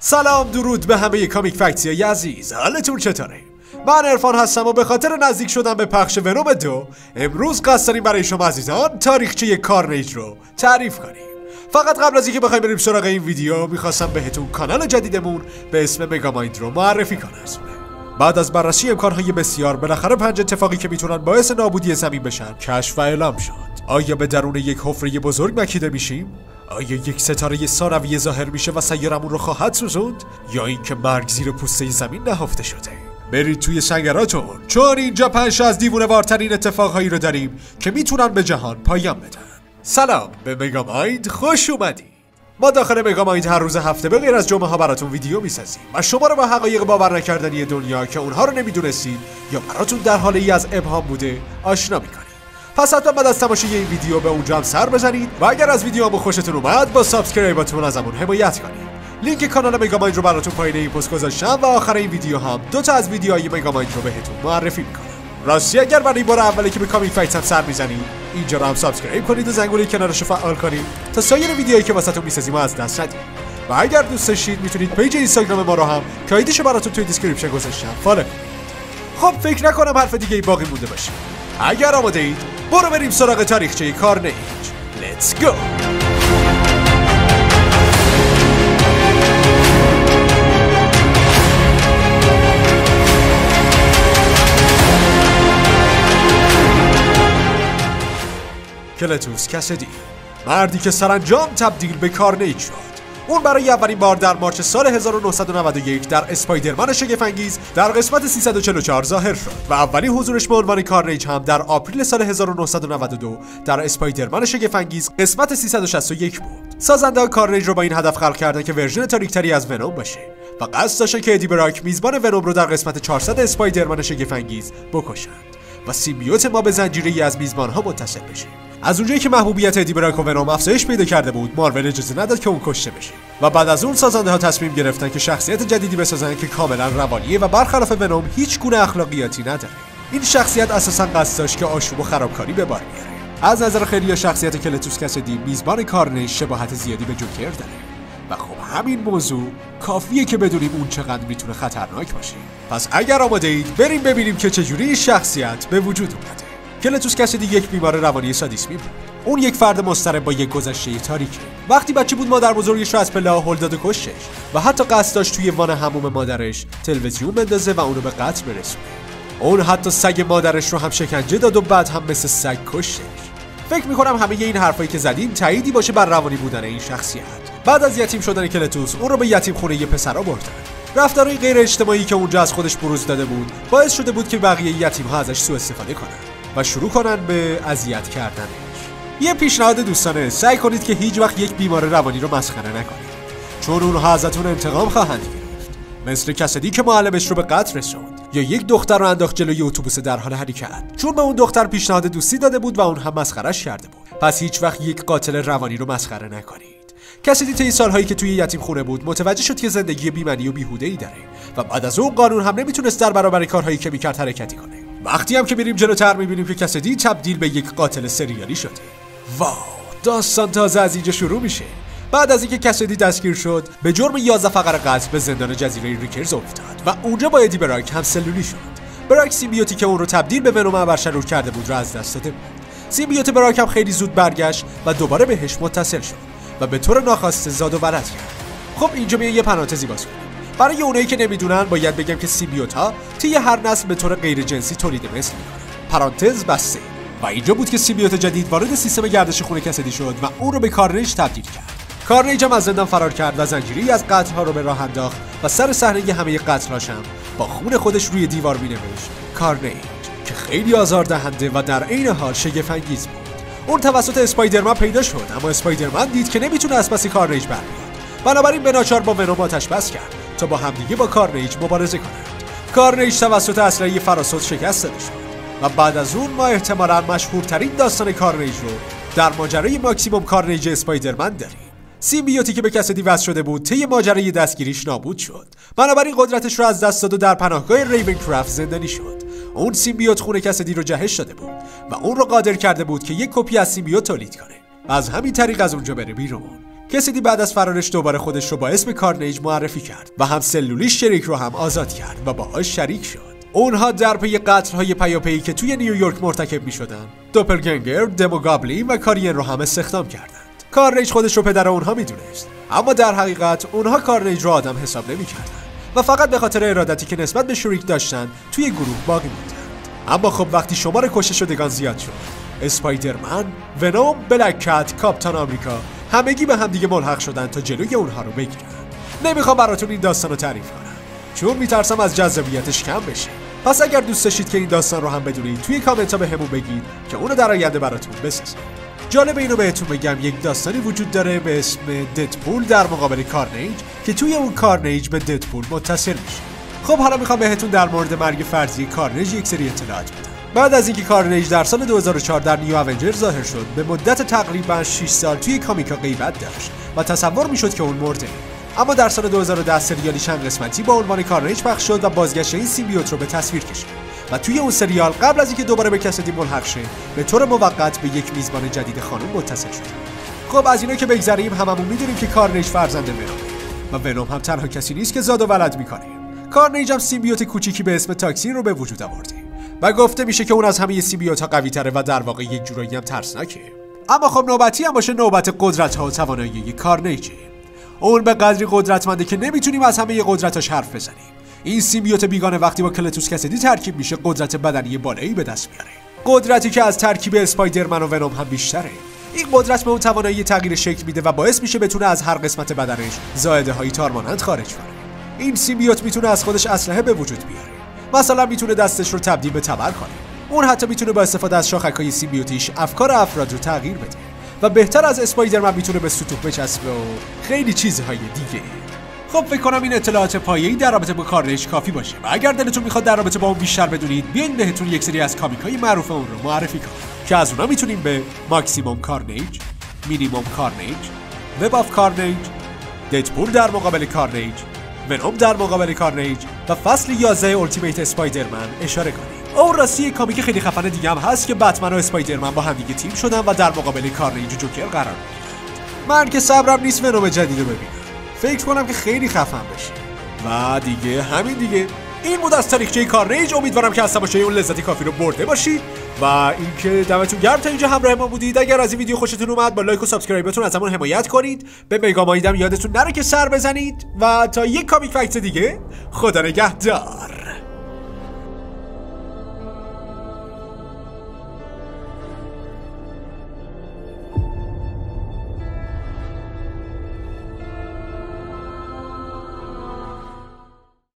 سلام درود به همه کامیک فکت‌های عزیز، حالتون چطوره؟ من عرفان هستم و به خاطر نزدیک شدن به پخش ونوم 2 امروز قصد داریم برای شما عزیزان تاریخچه کارنیج رو تعریف کنیم. فقط قبل از اینکه بخوایم بریم سراغ این ویدیو میخواستم بهتون کانال جدیدمون به اسم مگامایند رو معرفی کنم. بعد از بررسی امکانهای بسیار بالاخره 5 اتفاقی که میتونن باعث نابودی زمین بشن کشف و اعلام شد. آیا به درون یک حفره بزرگ مکیده میشیم؟ آیا یک ستاره ثانویه ظاهر میشه و سیارمون رو خواهد سوزوند؟ یا اینکه مرگ زیر پوسته زمین نهفته شده؟ برید توی سنگراتون، چون اینجا 5 از دیوونه وارترین اتفاقهایی رو داریم که میتونن به جهان پایان بدن. سلام به مگامایند، خوش اومدید. ما داخل مگامایند هر روز هفته به غیر از جمعه ها براتون ویدیو میسازیم و شما رو با حقایق باور نکردنی دنیا که اونها رو نمیدونستید یا براتون در حال ای از ابهام بوده آشنا میکنیم. پس حتما بعد از تماشای این ویدیو به اونجا هم سر بزنید و اگر از ویدیومو خوشتون اومد با سابسکرایباتون ازمون حمایت کنید. لینک کانال مگامایند رو براتون پایین این پست گذاشتم و آخر این ویدیو هم 2 تا از ویدیوهای مگامایند رو بهتون معرفی میکنم. راستی اگر برای بار اولی که به کامیک فکت هم سر میزنید اینجا رو هم سابسکرایب کنید و زنگوله کنارش رو فعال کنید تا سایر ویدیوهایی که واسهتون میسازیم از دست ندید. و اگر دوست داشتید میتونید پیج اینستاگرام ما رو هم که آیدیشو براتون توی دیسکریپشن گذاشتم فالو کنید. خب فکر نکنم حرف دیگه ای باقی مونده باشه. اگر آماده اید برو بریم سراغ تاریخچه کارنیج. Let's go! کلتوس کسدی، مردی که سرانجام تبدیل به کارنیج شد. اون برای اولین بار در مارچ سال 1991 در اسپایدرمن شگفت‌انگیز در قسمت 344 ظاهر شد و اولین حضورش به عنوان کارنیج هم در آپریل سال 1992 در اسپایدرمن شگفت‌انگیز قسمت 361 بود. سازنده‌ها کارنیج رو با این هدف خلق کردن که ورژن تاریک‌تری از ونوم باشه و قصد داشتن که ادی براک میزبان ونوم رو در قسمت 400 اسپایدرمن شگفت‌انگیز بکشند و سیمبیوت ما به زنجیره‌ای از میزبان‌ها متصل بشه. از اونجایی که محبوبیت ادی براک و ونوم افزایش پیدا کرده بود، مارول اجازه نداد که اون کشته بشه و بعد از اون سازنده‌ها تصمیم گرفتن که شخصیت جدیدی بسازن که کاملا روانیه و برخلاف ونوم هیچ گونه اخلاقیاتی نداره. این شخصیت اساساً قصد داشت که آشوب و خرابکاری به بار بیاره. از نظر خیلی‌ها شخصیت کلتوس کسدی میزبان کارنیج شباهت زیادی به جوکر داره و خب همین موضوع کافیه که بدونیم اون چقدر میتونه خطرناک باشه. پس اگر آماده اید بریم ببینیم که چجوری این شخصیت به وجود اومده. کلتوس کسدی یک بیمار روانی سادیسمی بود. اون یک فرد مضطرب با یک گذشته تاریکه. وقتی بچه بود مادر بزرگش رو از پله‌ها هل داد و کشتش و حتی قصد داشت توی وان حموم مادرش تلویزیون بندازه و اونو به قتل برسونه. اون حتی سگ مادرش رو هم شکنجه داد و بعد هم مثل سگ کشتش. فکر می‌کنم همه این حرفایی که زدیم تاییدی باشه بر روانی بودن این شخصیت. بعد از یتیم شدن کلتوس اون رو به یتیم خونه پسرا بردن. رفتارهای غیر اجتماعی که اونجا از خودش بروز داده بود باعث شده بود که بقیه یتیم‌ها ازش سوء استفاده کنن و شروع کنن به اذیت کردنش. یه پیشنهاد دوستانه، سعی کنید که هیچ وقت یک بیمار روانی رو مسخره نکنید، چون اونها ازتون انتقام خواهند گرفت. مثل کسدی که معلمش رو به قتل رسوند یا یک دختر رو انداخت جلوی اتوبوس در حال حرکت چون به اون دختر پیشنهاد دوستی داده بود و اون هم مسخرهش کرده بود. پس هیچ وقت یک قاتل روانی رو مسخره نکنید. کسدی طی سالهایی که توی یتیم خونه بود متوجه شد که زندگی بی‌معنی و بیهوده‌ای داره و بعد از اون قانون هم نمیتونست در برابر کارهایی که میکرد حرکتی کنه. وقتی هم که میریم جلوتر میبینیم که کسدی تبدیل به یک قاتل سریالی شده. واو، داستان تازه از اینجا شروع میشه. بعد از اینکه کسدی دستگیر شد به جرم 11 فقر قتل به زندان جزیره ریکرز افتاد و اونجا با ادی براک هم سلولی شد. براک سیمبیوتی که اون رو تبدیل به ونوم ابرشرور کرده بود رو از دست داده بود. سیمبیوت براک هم خیلی زود برگشت و دوباره بهش متصل شد و به طور ناخواسته زاد و ولد کرد. خب اینجا میام یه پرانتزی باز کنم. برای اونایی که نمیدونن باید بگم که سیمبیوت‌ها طی هر نسل به طور غیر جنسی تولید مثل میکنن. پرانتز بسته. و اینجا بود که سیمبیوت جدید وارد سیستم گردش خون کسدی شد و اون رو به کارنیج تبدیل کرد. کارنیج هم از زندان فرار کرد و زنجیری از قتل‌ها رو به راه انداخت و سر صحنه همه قتل‌هاش هم با خون خودش روی دیوار می‌نوشت کارنیج، که خیلی آزاردهنده و در عین حال شگفت‌انگیز بود. اون توسط اسپایدرمن پیدا شد، اما اسپایدرمن دید که نمیتونه از پس کارنیج بر بیاد. بنابراین به ناچار با ونوم آتش بس کرد تا با همدیگه با کارنیج مبارزه کنند. کارنیج توسط اسلحه فراسود شکست داده شد و بعد از اون ما احتمالاً مشهورترین داستان کارنیج رو در ماجرای ماکسیموم کارنیج اسپایدرمن داریم. سیمبیوتی که به کسدی وصل شده بود طی ماجرای دستگیریش نابود شد، بنابراین قدرتش رو از دست داد و در پناهگاه ریونکرافت زندانی شد. اون سیمبیوت خون کسدی رو جهش داده بود و اون رو قادر کرده بود که یک کپی از سیمبیوت تولید کنه و از همین طریق از اونجا بره بیرون. کسیدی بعد از فرارش دوباره خودش رو با اسم کارنیج معرفی کرد و هم سلولیش شریک رو هم آزاد کرد و باهاش شریک شد. اونها در پی قتل‌های پیاپی که توی نیویورک مرتکب می‌شدن، دوپلگنگر، دموگابلین و کارین رو هم استخدام کردند. کارنیج خودش رو پدر اونها میدونست، اما در حقیقت اونها کارنیج رو آدم حساب نمی‌کردن و فقط به خاطر ارادتی که نسبت به شریک داشتن توی گروه باقی موندند. اما خب وقتی شمار کشته شدگان زیاد شد، اسپایدرمن، ونوم، بلک کت، کاپیتان آمریکا همگی به هم دیگه ملحق شدن تا جلوی اونها رو بگیرن. نمیخوام براتون این داستان رو تعریف کنم چون میترسم از جذابیتش کم بشه. پس اگر دوست داشتید که این داستان رو هم بدونید توی کامنت ها بهمون بگید که اونو در آینده براتون بسازم. جالب اینو بهتون بگم یک داستانی وجود داره به اسم ددپول در مقابل کارنیج که توی اون کارنیج به ددپول متصل میشه. خب حالا میخوام بهتون در مورد مرگ فرضی کارنیج یک سری اطلاعات بدم. بعد از اینکه کارنیج در سال 2004 در نیو اونجر ظاهر شد، به مدت تقریبا 6 سال توی کامیکا غیبت داشت و تصور میشد که اون مرده. اما در سال 2010 سریالی چند قسمتی با عنوان کارنیج پخش شد و بازگشت این سیمبیوت رو به تصویر کشید و توی اون سریال قبل از اینکه دوباره به کسدی ملحق شه، به طور موقت به یک میزبان جدید خانم متصل شد. خب از اینا که بگذریم، هممون میدونیم که کارنیج فرزند ونومه و ونوم هم تنها کسی نیست که زاد و ولد میکنه. کارنیج هم سیمبیوت کوچیکی به اسم تاکسین رو به وجود آورده و گفته میشه که اون از همه سیمبیوت‌ها قوی‌تره و در واقع یک جورایی هم ترسناکه. اما خب نوبتی هم باشه نوبت قدرت‌ها و توانایی کارنیجه. اون به قدری قدرتمنده که نمیتونیم از همه قدرتاش حرف بزنیم. این سیمبیوت بیگانه وقتی با کلتوس کسدی ترکیب میشه قدرت بدنی بالایی به دست میاره. قدرتی که از ترکیب اسپایدرمن و ونوم هم بیشتره. این قدرت به اون توانایی تغییر شکل میده و باعث میشه بتونه از هر قسمت بدنش زائده‌های تارمانند خارج کنه. این سیمبیوت میتونه از خودش اسلحه به وجود بیاره. مثلا میتونه دستش رو تبدیل به تبر کنه. اون حتی میتونه با استفاده از شاخک‌های سیمبیوتیش افکار افراد رو تغییر بده. و بهتر از اسپایدرمن میتونه به سطوح بچسبه و خیلی چیزهای دیگه. خب فکر کنم این اطلاعات پایه‌ای در رابطه با کارنیج کافی باشه و اگر دلتون میخواد در رابطه با اون بیشتر بدونید، بیاین بهتون یک سری از کامیک‌های معروف اون رو معرفی کنم که از اونها میتونیم به ماکسیموم کارنیج، مینیموم کارنیج، وب آف کارنیج، ددپول در مقابل کارنیج، ونوم در مقابل کارنیج و فصل 11 اولتیمیت اسپایدرمن اشاره کنیم. اون راستی کامیک خیلی خفن دیگه هم هست که بتمن و اسپایدرمن با هم دیگه تیم شدن و در مقابل کارنیج و جوکر قرار میگیرن. من که صبرم نیست ونوم جدید رو ببینم. فکر کنم که خیلی خفن بشه. و دیگه همین دیگه. این بود از تاریخچه کارنیج. امیدوارم که از تماشای اون لذتی کافی رو برده باشید و اینکه دمتون گرم تا اینجا همراه ما بودید. اگر از این ویدیو خوشتون اومد با لایک و سابسکرایبتون ازمون حمایت کنید. به مگامایدم یادتون نره که سر بزنید و تا یک کامیک فکت دیگه، خدا نگهدار.